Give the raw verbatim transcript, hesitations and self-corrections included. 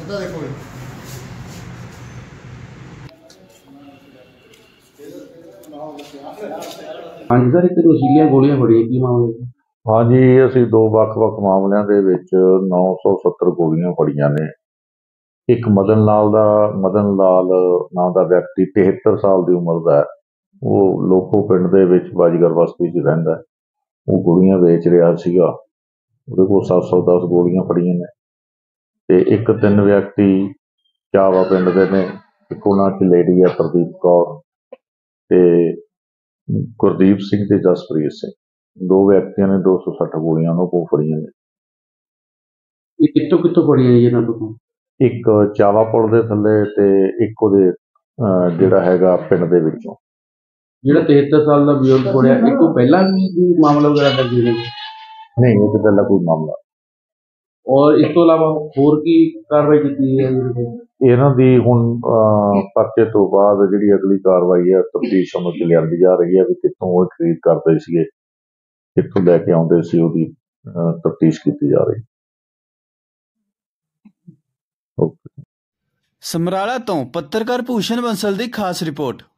ਸਿੱਧਾ ਦੇਖੋ ਜੀ। ਹਾਂਜੀ ਸਰ, ਇੱਕ ਨਸ਼ੀਲੀਆਂ ਗੋਲੀਆਂ ਫੜੀਆਂ, ਕੀ ਮਾਮਲਾ? ਹਾਂਜੀ, ਅਸੀਂ ਦੋ ਵੱਖ-ਵੱਖ ਮਾਮਲਿਆਂ ਦੇ ਵਿੱਚ ਨੌ ਸੌ ਸੱਤਰ ਗੋਲੀਆਂ ਫੜੀਆਂ ਨੇ। ਇੱਕ ਮਦਨ ਲਾਲ ਦਾ ਮਦਨ ਲਾਲ ਨਾਂ ਦਾ ਵਿਅਕਤੀ ਤਿਹੱਤਰ ਸਾਲ ਦੀ ਉਮਰ ਦਾ ਹੈ। ਉਹ ਲੋਕੋ ਪਿੰਡ ਦੇ ਵਿੱਚ ਬਾਜੀਗਰ ਬਸਤੀ 'ਚ ਰਹਿੰਦਾ। ਉਹ ਗੋਲੀਆਂ ਵੇਚ ਰਿਹਾ ਸੀਗਾ। ਉਹਦੇ ਕੋਲ ਸੱਤ ਸੌ ਦਸ ਗੋਲੀਆਂ ਫੜੀਆਂ ਨੇ। ਤੇ ਇੱਕ ਤਿੰਨ ਵਿਅਕਤੀ ਚਾਵਾ ਪਿੰਡ ਦੇ ਨੇ। ਇੱਕ ਉਹਨਾਂ 'ਚ ਲੇਡੀ ਹੈ ਪ੍ਰਦੀਪ ਕੌਰ ਤੇ ਗੁਰਦੀਪ ਸਿੰਘ ਤੇ ਜਸਪ੍ਰੀਤ ਸਿੰਘ। ਦੋ ਵਿਅਕਤੀਆਂ ਨੇ ਦੋ ਸੌ ਸੱਠ ਗੋਲੀਆਂ ਉਹਨਾਂ ਕੋਲ ਫੜੀਆਂ ਨੇ। ਇਹ ਕਿੱਥੋਂ ਕਿੱਥੋਂ ਫੜੀਆਂ ਜੀ ਇਹਨਾਂ ਤੋਂ? ਇੱਕ ਚਾਵਾ ਪੁਲ ਦੇ ਥੱਲੇ ਤੇ ਇੱਕ ਉਹਦੇ ਅਹ ਜਿਹੜਾ ਹੈਗਾ ਪਿੰਡ ਦੇ ਵਿੱਚੋਂ। ਜਿਹੜਾ ਤਿਹੱਤਰ ਸਾਲ ਦਾ ਬਜ਼ੁਰਗ ਫੜਿਆ, ਇਹ ਤੋਂ ਪਹਿਲਾਂ ਵੀ ਮਾਮਲਾ ਵਗੈਰਾ ਦਰਜ ਹੈ? ਨਹੀਂ, ਇਹ ਤੋਂ ਪਹਿਲਾਂ ਕੋਈ ਮਾਮਲਾ। ਔਰ ਇਸ ਤੋਂ ਇਲਾਵਾ ਹੋਰ ਕੀ ਕਾਰਵਾਈ ਕੀਤੀ ਹੈ? ਇਹਨਾਂ ਦੀ ਹੁਣ ਅਹ ਪਰਚੇ ਤੋਂ ਬਾਅਦ ਜਿਹੜੀ ਅਗਲੀ ਕਾਰਵਾਈ ਹੈ ਤਫਤੀਸ਼ ਅਮਲ 'ਚ ਲਿਆਂਦੀ ਜਾ ਰਹੀ ਹੈ ਵੀ ਕਿੱਥੋਂ ਉਹ ਖਰੀਦ ਕਰਦੇ ਸੀਗੇ, ਕਿੱਥੋਂ ਲੈ ਕੇ ਆਉਂਦੇ ਸੀ, ਉਹਦੀ ਤਫਤੀਸ਼ ਕੀਤੀ ਜਾ ਰਹੀ। ਸਮਰਾਲਾ ਤੋਂ ਪੱਤਰਕਾਰ ਭੂਸ਼ਣ ਬੰਸਲ ਦੀ ਖਾਸ ਰਿਪੋਰਟ।